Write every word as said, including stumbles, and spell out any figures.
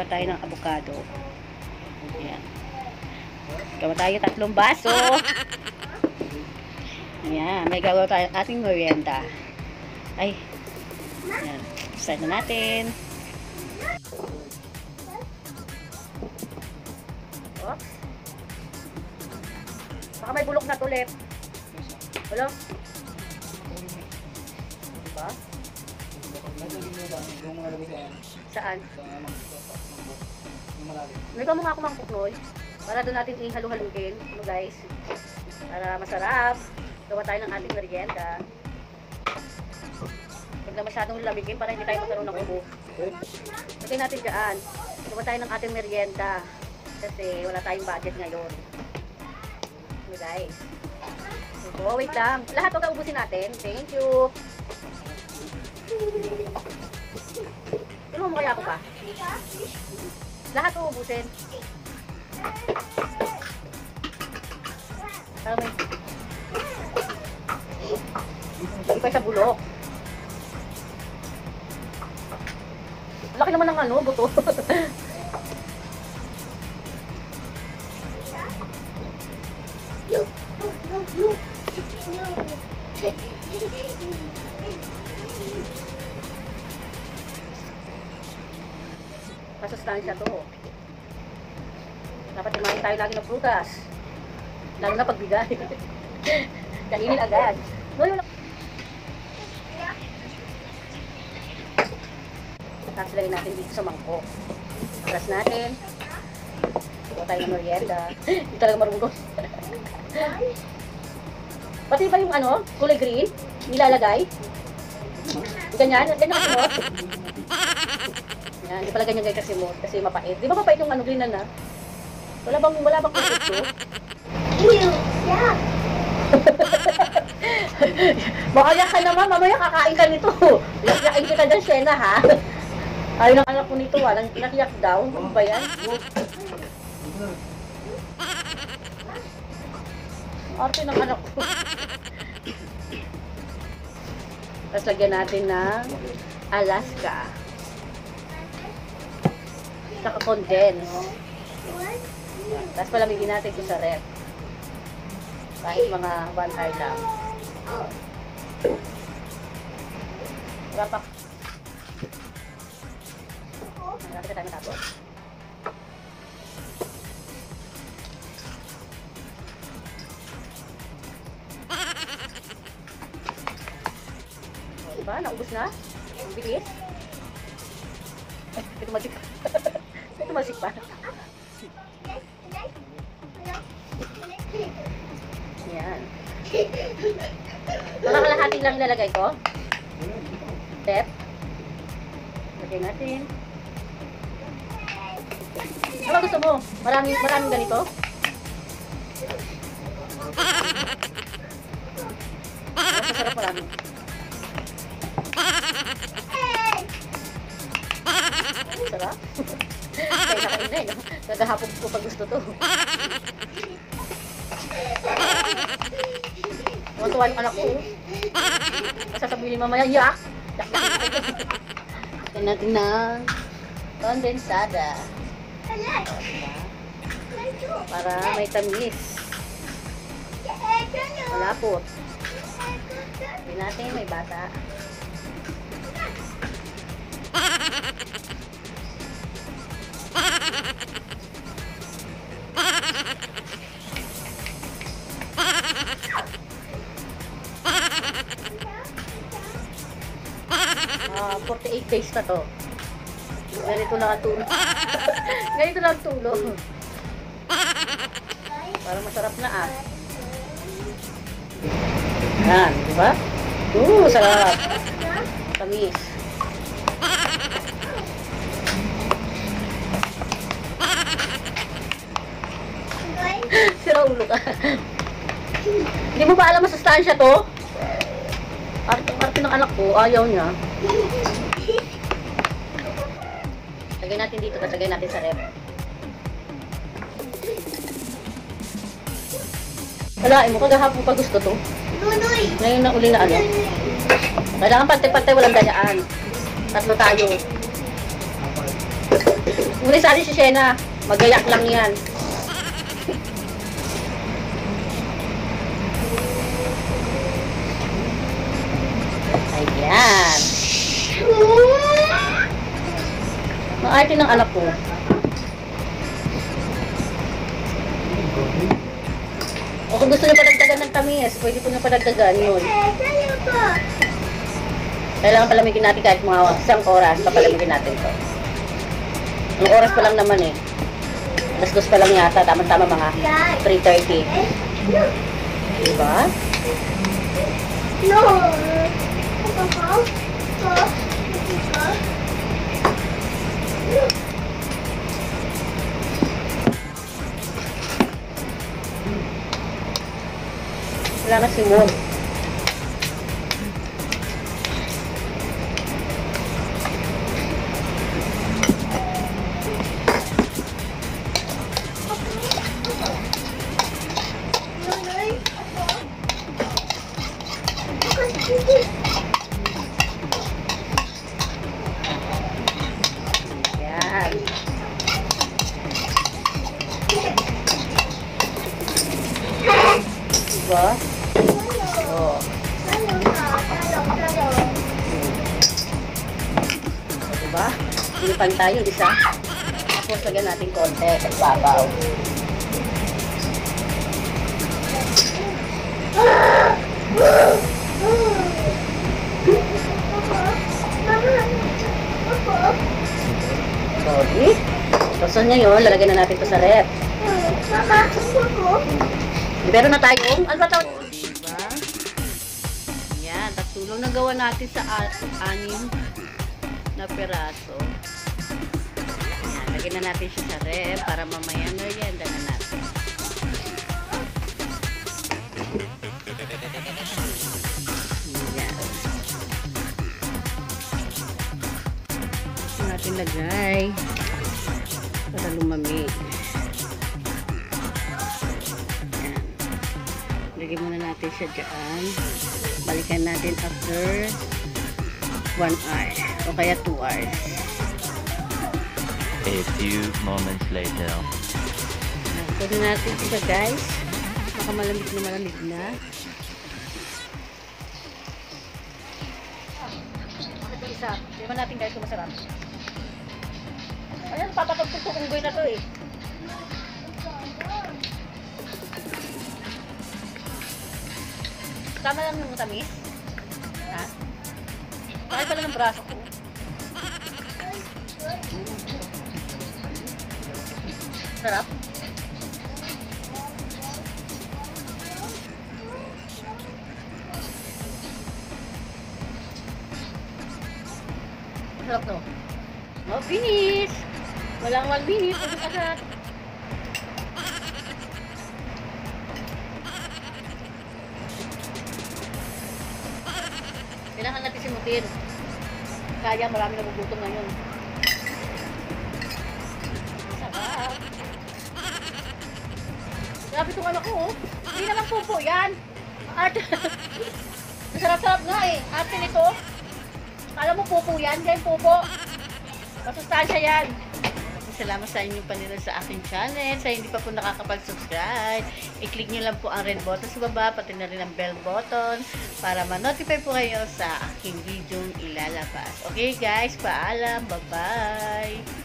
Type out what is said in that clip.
tayo ng avocado. Ayan. Gawa tayo tatlong baso. Ayan. May gagawa tayo ating merienda. Ay. Ayan. Start na natin. Oops. Baka may bulok na tulit. Wala? Diba? Saan? May ka mukha kumang puknoy. Para doon natin ihalo-haluin. Ano guys? Para masarap. Gawa tayo ng ating merienda. Huwag na masyadong lamigin para hindi tayo magkaroon ng ubo. Lagay natin dyan. Gawa tayo ng ating merienda. Kasi wala tayong budget ngayon. Ano guys? So, wait lang. Lahat huwag ubusin natin. Thank you. Tulungan mo kaya ako pa? Lahat huwag ubusin. Tama. Hindi pa sa bulok. Laki naman ng ano, buto. Masustansya to. Dapat kumain tayo lagi ng prutas. Lalo na pagbigay. Kainin agad. No, yun. Tapos lagay natin dito sa mangkok. Atras natin. Ito tayo ng merienda. Hindi talaga marunong. Pati ba yung ano, kulay green? Nilalagay? Ganyan? Ganyan kasi mo? Yan, hindi pala ganyan guys kasi mo. Kasi mapait. Di ba mapait yung ano, green na na? Wala bang, wala bang kulay ito? Ew, yeah. Baka yak ka naman, mamaya kakain ka nito. Yak-yakin kita dyan, Shena, ha? Ayaw ng anak ko nito, ha? Nakiyak daw. Ano ba yan? Arte ng anak ko. Tapos lagyan natin ng Alaska. Saka condense. Tapos palamigin natin ito sa ref. Kahit mga one hour lang. Wala pa. Malapit na tayo matapos. O, diba? Naubos na? Ang bilis. Ay, ito masik pa. Ito masik pa. Yan. Mga kalahati lang nilalagay ko. Step. Lagay natin. Ano gusto mo? Maraming, maraming ganito? Masarap marami. Sarap? Kaya nakain na eh. Nagahapon ko pag gusto to. Tuwa-tuwa yung anak ko. Sasabihin mamaya, yak! Yak natin ng kondensada. Para may tamis. Malapot. Hindi natin may bata. Uh, forty-eight days na to. Ganito lang ang tulog. Ganito lang ang tulog. Para masarap na ah. Yan, di ba? Oo, sarap. Tamis. Sira ulo ka. Hindi mo ba alam masustansya to? Arte-arte ng anak ko, ayaw niya. Lagay natin dito, tapos lagay natin sa ref. Wala, mo kagahapon pa gusto to. Ngayon na uli na ano. Kailangan pantay-pantay, walang dayaan. Tatlo tayo. Muna sali si Shena. Magayak lang yan. Ayan. Maarte ng anak ko. O kung gusto niyo padagdagan ng tamis, pwede po niyo padagdagan yun. Kailangan palamigin natin kahit mga isang oras, papalamigin natin to. Ang oras pa lang naman eh. Alas dos pa lang yata, tama-tama mga three thirty. Diba? No. Wala na si Mon. Yan. Diba? Oh. Diba? Inipan tayo isa. Tapos lagyan natin konti at babaw. Sorry. So ngayon, lalagyan na natin ito sa rep. Pero na tayong, ano ba tawag? Diba? Yan, tatulong na gawa natin sa anim na peraso. Yan, lagyan na natin siya sa rep para mamaya merienda na natin. Yan. Ito natin lagay para lumamig. Lagyan muna natin siya dyan. Balikan natin after one hour o kaya two hours. A few moments later. Pwede natin siya guys. Baka malamig na malamig na. Ito isa. Tingnan natin guys kung masarap. Ayan, papatagpag ko unggoy na to eh. Tama lang yung tamis. Ha? Bakit pala ng braso ko? Sarap. Sarap to. Oh, finish! Walang one minute. Pagod agad. Kailangan natin simutin. Kaya marami nagugutom ngayon. Sarap. Grabe itong ano ko, oh. Hindi naman pupo yan. Arte. Masarap-sarap nga eh. Arte nito. Kala mo pupo yan. Yan pupo. Masustansya yan. Salamat sa inyong panonood sa aking channel. Sa hindi pa po nakakapag-subscribe, i-click nyo lang po ang red button sa baba, pati na rin ang bell button para ma-notify po kayo sa aking video ilalabas. Okay guys, paalam. Bye-bye!